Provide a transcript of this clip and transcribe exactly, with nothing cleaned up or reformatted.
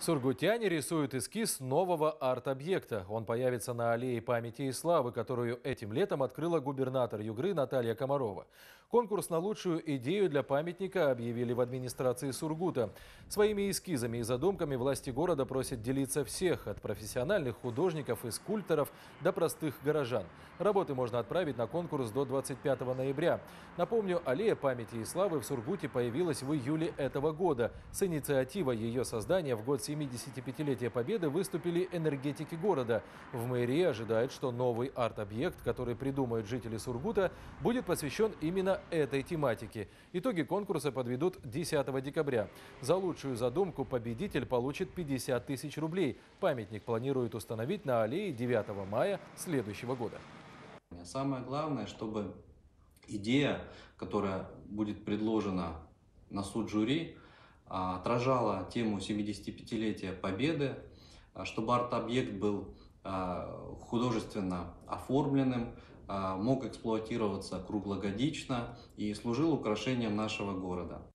Сургутяне рисуют эскиз нового арт-объекта. Он появится на аллее памяти и славы, которую этим летом открыла губернатор Югры Наталья Комарова. Конкурс на лучшую идею для памятника объявили в администрации Сургута. Своими эскизами и задумками власти города просят делиться всех, от профессиональных художников и скульпторов до простых горожан. Работы можно отправить на конкурс до двадцать пятого ноября. Напомню, аллея памяти и славы в Сургуте появилась в июле этого года. С инициативой ее создания в год семидесятипятилетия Победы выступили энергетики города. В мэрии ожидают, что новый арт-объект, который придумают жители Сургута, будет посвящен именно этой тематике. Итоги конкурса подведут десятого декабря. За лучшую задумку победитель получит пятьдесят тысяч рублей. Памятник планируют установить на аллее девятого мая следующего года. Самое главное, чтобы идея, которая будет предложена на суд жюри, отражала тему семидесятипятилетия Победы, чтобы арт-объект был художественно оформленным, мог эксплуатироваться круглогодично и служил украшением нашего города.